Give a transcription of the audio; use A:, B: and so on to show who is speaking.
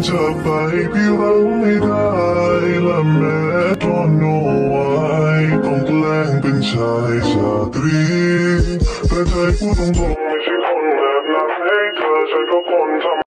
A: จะไปพี่รักไม่ได้และแม้ตอนโน้ไว้ต้องแกล้งเป็นชายชาตรีแต่ใจพูดตรงๆไม่ใช่คนแบบนั้นให้เธอฉันก็คนธรร